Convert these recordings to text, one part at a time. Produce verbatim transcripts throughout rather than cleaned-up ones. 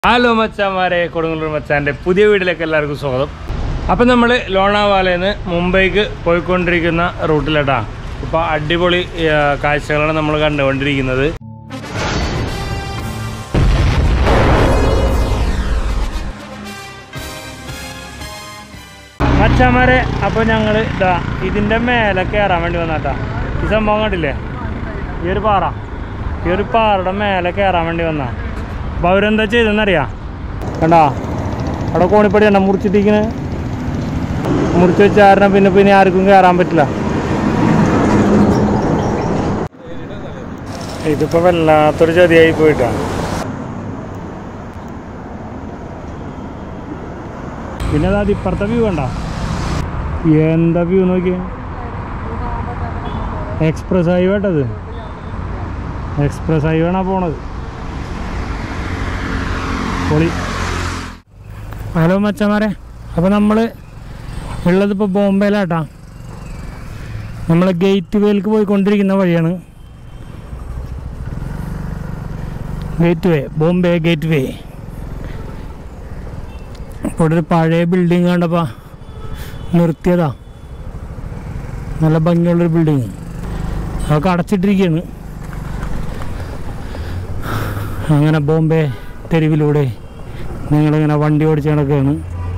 Hello മച്ചാമാരെ കൊടുങ്ങല്ലൂർ മച്ചാന്റെ പുതിയ വീഡിയോയിലേക്ക് എല്ലാവർക്കും സ്വാഗതം. അപ്പോൾ നമ്മൾ ലോണാവാലയിൽ നിന്ന് മുംബൈക്ക് പോയിക്കൊണ്ടിരിക്കുന്ന റൂട്ടിലാട്ടാ. ഇപ്പോൾ അടിപൊളി കാഴ്ചകളാണ് നമ്മൾ കണ്ടുകൊണ്ടിരിക്കുന്നത്. മച്ചാമാരെ അപ്പോൾ ഞങ്ങൾ ഇതാ ഇതിൻ്റെ മേലെ കയറാൻ വേണ്ടി വന്നാട്ടാ. ഈ സംഭവം കണ്ടില്ലേ, ഈ ഒരു പാറ, ഈ ഒരു പാറയുടെ മേലെ കയറാൻ വേണ്ടി വന്നാ. അപ്പോൾ അവരെന്താ ചെയ്തെന്നറിയാം, കണ്ടാ അവിടെ കോണിപ്പടി കണ്ട മുറിച്ചിട്ടിരിക്കുന്നത്, മുറിച്ച് വെച്ച കാരണം പിന്നെ പിന്നെ ആർക്കും കയറാൻ പറ്റില്ല. ഇതിപ്പോൾ വല്ലാത്തൊരു ചതിയായി പോയിട്ടാണ്. പിന്നെ അതായത് ഇപ്പുറത്തെ വ്യൂ കണ്ട, എന്താ വ്യൂ നോക്കിയേ. എക്സ്പ്രസ് ഹൈവേ കേട്ടത്, എക്സ്പ്രസ് ഹൈവേ ആണ് പോണത്. പൊളി. ഹലോ മച്ചന്മാരെ, അപ്പോൾ നമ്മൾ ഉള്ളതിപ്പോൾ ബോംബെയിലാട്ടാ. നമ്മൾ ഗേറ്റ് വേയിലേക്ക് പോയിക്കൊണ്ടിരിക്കുന്ന വഴിയാണ്. Gateway, Bombay gateway. ഇപ്പോൾ ഒരു പഴയ ബിൽഡിങ് കണ്ടപ്പോൾ നിർത്തിയതാ. നല്ല ഭംഗിയുള്ളൊരു ബിൽഡിങ്, അതൊക്കെ അടച്ചിട്ടിരിക്കുകയാണ്. അങ്ങനെ ബോംബെ തെരുവിലൂടെ ഞങ്ങളിങ്ങനെ വണ്ടി ഓടിച്ച് നടക്കുകയാണ്.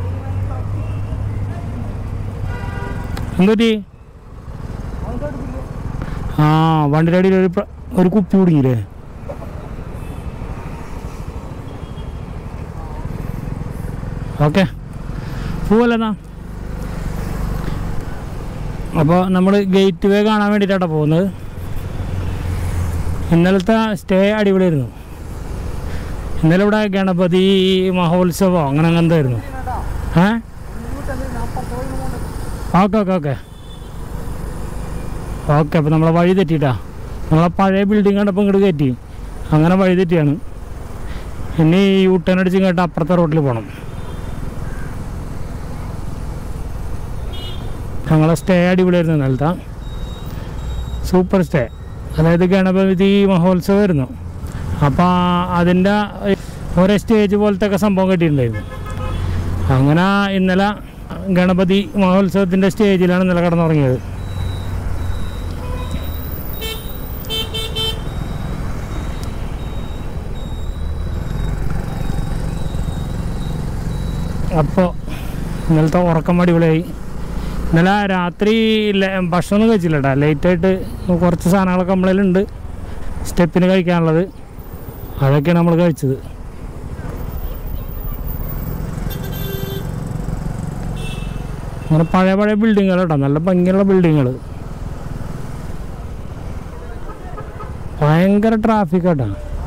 എന്തോറ്റി ആ വണ്ടിയുടെ അടിയിൽ ഒരു ഒരു കുപ്പി കുടുങ്ങിയില്ലേ. ഓക്കെ പോവല്ലെന്നാ. അപ്പോൾ നമ്മൾ ഗേറ്റ് വേ കാണാൻ വേണ്ടിയിട്ടാണ് പോകുന്നത്. ഇന്നലത്തെ സ്റ്റേ അടിപൊളിയായിരുന്നു. ഇന്നലെ ഇവിടെ ഗണപതി മഹോത്സവം അങ്ങനെ എന്തായിരുന്നു. ഏ ഓക്കെ ഓക്കെ ഓക്കെ ഓക്കെ അപ്പോൾ നമ്മളെ വഴി തെറ്റിയിട്ടാ. നമ്മളെ പഴയ ബിൽഡിംഗ് കണ്ടപ്പോൾ ഇങ്ങോട്ട് കയറ്റി, അങ്ങനെ വഴി തെറ്റിയാണ്. ഇനി യൂ ടേൺ അടിച്ച് ഇങ്ങോട്ട് അപ്പുറത്തെ റോട്ടിൽ പോകണം. ഞങ്ങളെ സ്റ്റേ അടിപൊളിയായിരുന്നു ഇന്നലത്തെ, സൂപ്പർ സ്റ്റേ. അതായത് ഗണപതി മഹോത്സവമായിരുന്നു. അപ്പോൾ അതിൻ്റെ ഓരോ സ്റ്റേജ് പോലത്തെ ഒക്കെ സംഭവം കെട്ടിയിട്ടുണ്ടായിരുന്നു. അങ്ങനെ ഇന്നലെ ഗണപതി മഹോത്സവത്തിൻ്റെ സ്റ്റേജിലാണ് ഇന്നലെ കിടന്നുറങ്ങിയത്. അപ്പോൾ ഇന്നലത്തെ ഉറക്കം അടിപൊളിയായി. ഇന്നലെ രാത്രി ഭക്ഷണമൊന്നും കഴിച്ചില്ല കേട്ടോ. ലേറ്റായിട്ട് കുറച്ച് സാധനങ്ങളൊക്കെ നമ്മളിലുണ്ട് സ്റ്റെപ്പിന് കഴിക്കാനുള്ളത്, അതൊക്കെയാണ് നമ്മൾ കഴിച്ചത്. അങ്ങനെ പഴയ പഴയ ബിൽഡിങ്ങുകൾ കേട്ടോ, നല്ല ഭംഗിയുള്ള ബിൽഡിങ്ങുകൾ. ഭയങ്കര ട്രാഫിക് കേട്ടോ.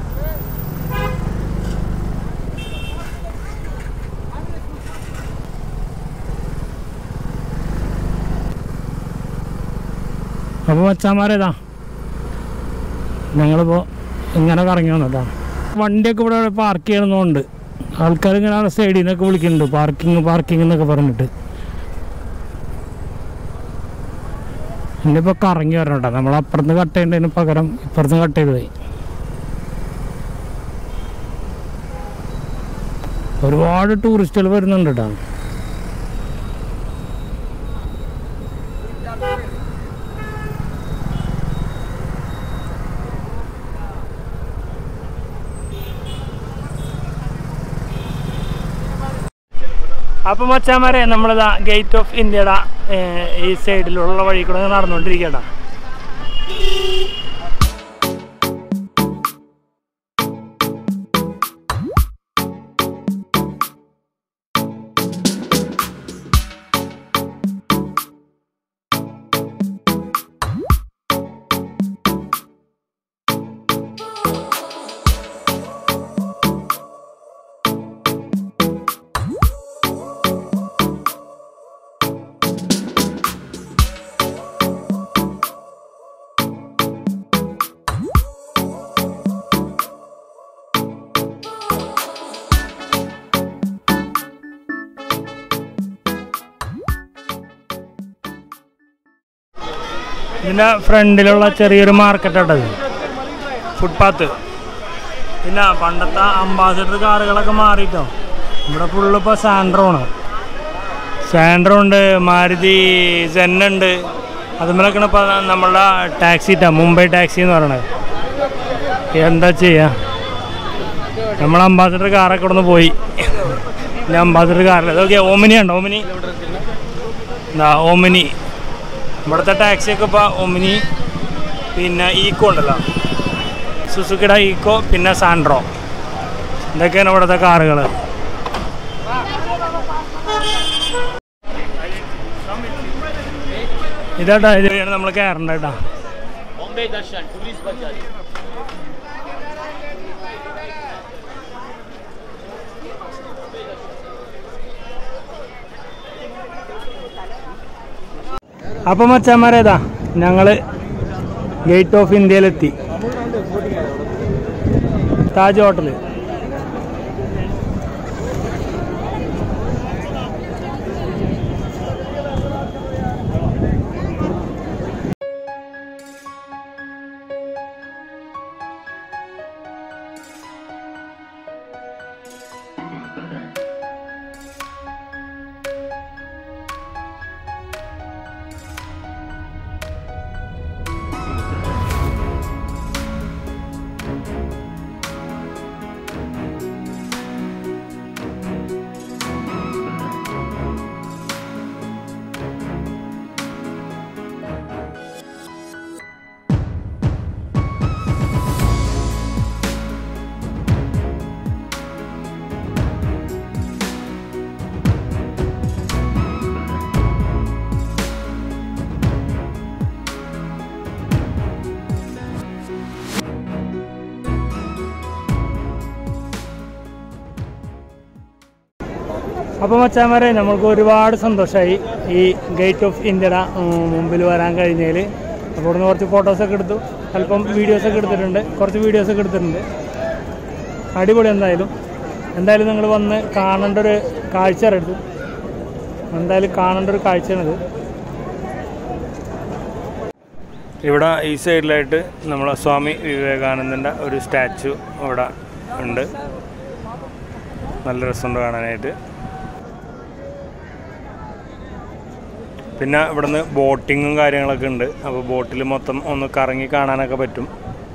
അപ്പോൾ മച്ചാന്മാരേതാ ഞങ്ങളിപ്പോൾ ഇങ്ങനെ കറങ്ങി വന്നതാ. വണ്ടിയൊക്കെ ഇവിടെ പാർക്ക് ചെയ്യണമെന്നുണ്ട്. ആൾക്കാർ ഇങ്ങനെ സൈഡിൽ നിന്നൊക്കെ വിളിക്കുന്നുണ്ട്, പാർക്കിങ് പാർക്കിംഗ് എന്നൊക്കെ പറഞ്ഞിട്ട്. ഇന്നിപ്പോൾ കറങ്ങി വരണം കേട്ടോ. നമ്മൾ അപ്പുറത്ത് കട്ട് ചെയ്യേണ്ടതിന് പകരം ഇപ്പുറത്ത് കട്ട് ചെയ്ത് പോയി. ഒരുപാട് ടൂറിസ്റ്റുകൾ വരുന്നുണ്ട് കേട്ടോ. അപ്പോൾ മച്ചാന്മാരെ, നമ്മളിതാ ഗേറ്റ് ഓഫ് ഇന്ത്യയുടെ ഈ സൈഡിലുള്ള വഴി കൂടെ നടന്നുകൊണ്ടിരിക്കട്ടാ. ഇതിൻ്റെ ഫ്രണ്ടിലുള്ള ചെറിയൊരു മാർക്കറ്റാട്ടത്, ഫുട്പാത്ത്. പിന്നെ പണ്ടത്തെ അംബാസഡർ കാറുകളൊക്കെ മാറിയിട്ടോ. ഇവിടെ ഫുള്ള് ഇപ്പോൾ സാൻഡ്രോണ്. സാൻഡ്രോ ഉണ്ട്, മാരുതി സെന്നുണ്ട്. അതുപോലെയൊക്കെയാണ് ഇപ്പോൾ നമ്മളുടെ ടാക്സി ഇട്ടാ, മുംബൈ ടാക്സി എന്ന് പറയണത്. എന്താ ചെയ്യുക, നമ്മൾ അംബാസഡർ കാറൊക്കെ ഇവിടെ നിന്ന് പോയി. പിന്നെ അംബാസഡർ കാറിൽ അതൊക്കെ ഓമിനി ഉണ്ടോ? ഓമിനി എന്താ ഓമിനി. ഇവിടുത്തെ ടാക്സിയൊക്കെ ഇപ്പോൾ ഓമിനി, പിന്നെ ഈക്കോ ഉണ്ടല്ലോ, സുസുക്കിയുടെ ഈക്കോ, പിന്നെ സാൻഡ്രോ. ഇതൊക്കെയാണ് ഇവിടുത്തെ കാറുകൾ. ഇതാട്ടാ ഇതിലാണ് നമ്മൾ കയറേണ്ട കേട്ടാ. അപ്പം മച്ചാന്മാരേതാ ഞങ്ങൾ ഗേറ്റ് ഓഫ് ഇന്ത്യയിലെത്തി. താജ് ഹോട്ടൽ. അപ്പോൾ മച്ചാന്മാരെ നമ്മൾക്ക് ഒരുപാട് സന്തോഷമായി ഈ ഗേറ്റ് ഓഫ് ഇന്ത്യയുടെ മുമ്പിൽ വരാൻ കഴിഞ്ഞതിൽ. അപ്പോൾ ഇവിടുന്ന് കുറച്ച് ഫോട്ടോസൊക്കെ എടുത്തു, അല്പം വീഡിയോസൊക്കെ എടുത്തിട്ടുണ്ട്, കുറച്ച് വീഡിയോസൊക്കെ എടുത്തിട്ടുണ്ട്. അടിപൊളി. എന്തായാലും എന്തായാലും നിങ്ങൾ വന്ന് കാണേണ്ട ഒരു കാഴ്ച എടുത്തു. എന്തായാലും കാണേണ്ട ഒരു കാഴ്ചയാണിത്. ഇവിടെ ഈ സൈഡിലായിട്ട് നമ്മളെ സ്വാമി വിവേകാനന്ദൻ്റെ ഒരു സ്റ്റാച്ചു ഇവിടെ ഉണ്ട്. നല്ല രസമുണ്ട് കാണാനായിട്ട്. പിന്നെ ഇവിടുന്ന് ബോട്ടിങ്ങും കാര്യങ്ങളൊക്കെ ഉണ്ട്. അപ്പോൾ ബോട്ടിൽ മൊത്തം ഒന്ന് കറങ്ങി കാണാനൊക്കെ പറ്റും.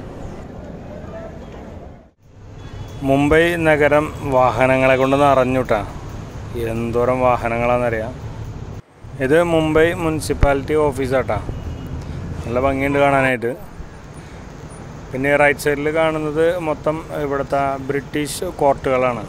മുംബൈ നഗരം വാഹനങ്ങളെ കൊണ്ട് നിറഞ്ഞുട്ടാ. എന്തോരം വാഹനങ്ങളാണെന്നറിയാം. ഇത് മുംബൈ മുനിസിപ്പാലിറ്റി ഓഫീസാട്ടാ. നല്ല ഭംഗിയുണ്ട് കാണാനായിട്ട്. പിന്നെ റൈറ്റ് സൈഡിൽ കാണുന്നത് മൊത്തം ഇവിടുത്തെ ബ്രിട്ടീഷ് കോർട്ടുകളാണ്.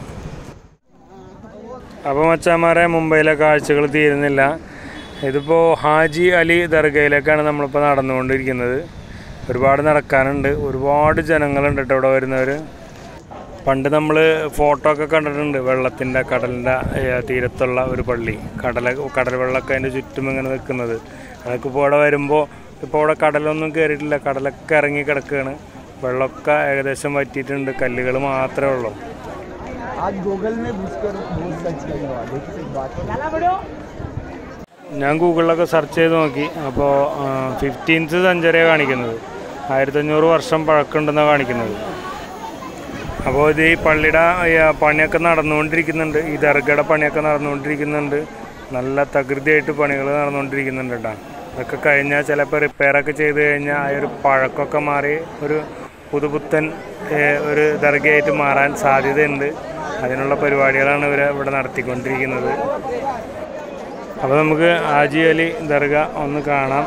അപ്പോൾ മച്ചാന്മാരെ മുംബൈയിലെ കാഴ്ചകൾ തീരുന്നില്ല. ഇതിപ്പോൾ ഹാജി അലി ദർഗയിലേക്കാണ് നമ്മളിപ്പോൾ നടന്നുകൊണ്ടിരിക്കുന്നത്. ഒരുപാട് നടക്കാനുണ്ട്, ഒരുപാട് ജനങ്ങളുണ്ട് കേട്ടോ ഇവിടെ വരുന്നവർ. പണ്ട് നമ്മൾ ഫോട്ടോ ഒക്കെ കണ്ടിട്ടുണ്ട്, വെള്ളത്തിൻ്റെ കടലിൻ്റെ തീരത്തുള്ള ഒരു പള്ളി, കടല കടൽ വെള്ളമൊക്കെ അതിൻ്റെ ചുറ്റും ഇങ്ങനെ നിൽക്കുന്നത്. അതൊക്കെ ഇപ്പോൾ ഇവിടെ വരുമ്പോൾ ഇപ്പോൾ ഇവിടെ കടലൊന്നും കയറിയിട്ടില്ല, കടലൊക്കെ ഇറങ്ങി കിടക്കുകയാണ്. വെള്ളമൊക്കെ ഏകദേശം വറ്റിയിട്ടുണ്ട്, കല്ലുകൾ മാത്രമേ ഉള്ളൂ. ഞാൻ ഗൂഗിളിലൊക്കെ സെർച്ച് ചെയ്ത് നോക്കി. അപ്പോൾ ഫിഫ്റ്റീൻത്ത് സെഞ്ചുറിയാണ് കാണിക്കുന്നത്, ആയിരത്തഞ്ഞൂറ് വർഷം പഴക്കമുണ്ടെന്നാണ് കാണിക്കുന്നത്. അപ്പോൾ ഇത് ഈ പള്ളിയുടെ പണിയൊക്കെ നടന്നുകൊണ്ടിരിക്കുന്നുണ്ട്, ഈ ദർഗയുടെ പണിയൊക്കെ നടന്നുകൊണ്ടിരിക്കുന്നുണ്ട്. നല്ല തകൃതിയായിട്ട് പണികൾ നടന്നുകൊണ്ടിരിക്കുന്നുണ്ട് കേട്ടോ. അതൊക്കെ കഴിഞ്ഞാൽ ചിലപ്പോൾ റിപ്പയറൊക്കെ ചെയ്ത് കഴിഞ്ഞാൽ ആ ഒരു പഴക്കമൊക്കെ മാറി ഒരു പുതുപുത്തൻ ഒരു ദർഗയായിട്ട് മാറാൻ സാധ്യതയുണ്ട്. അതിനുള്ള പരിപാടികളാണ് ഇവർ ഇവിടെ നടത്തിക്കൊണ്ടിരിക്കുന്നത്. അപ്പോൾ നമുക്ക് ഹാജി അലി ദർഗ ഒന്ന് കാണാം.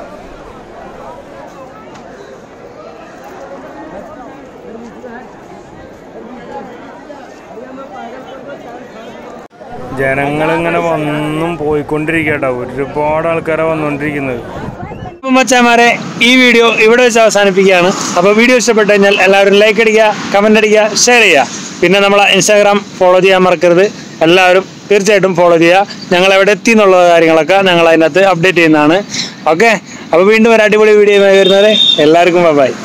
ജനങ്ങളിങ്ങനെ വന്നും പോയിക്കൊണ്ടിരിക്കട്ടോ, ഒരുപാട് ആൾക്കാരെ വന്നുകൊണ്ടിരിക്കുന്നത്. അപ്പം മച്ചാന്മാരെ ഈ വീഡിയോ ഇവിടെ വെച്ച് അവസാനിപ്പിക്കുകയാണ്. അപ്പോൾ വീഡിയോ ഇഷ്ടപ്പെട്ടു കഴിഞ്ഞാൽ എല്ലാവരും ലൈക്ക് അടിക്കുക, കമൻ്റ് അടിക്കുക, ഷെയർ ചെയ്യുക. പിന്നെ നമ്മളെ ഇൻസ്റ്റാഗ്രാം ഫോളോ ചെയ്യാൻ മറക്കരുത്. എല്ലാവരും തീർച്ചയായിട്ടും ഫോളോ ചെയ്യുക. ഞങ്ങൾ എവിടെ എത്തി എന്നുള്ള കാര്യങ്ങളൊക്കെ ഞങ്ങൾ അതിനകത്ത് അപ്ഡേറ്റ് ചെയ്യുന്നതാണ്. ഓക്കെ, അപ്പോൾ വീണ്ടും ഒരു അടിപൊളി വീഡിയോ വരുന്നവരെ എല്ലാവർക്കും ബൈ ബൈ.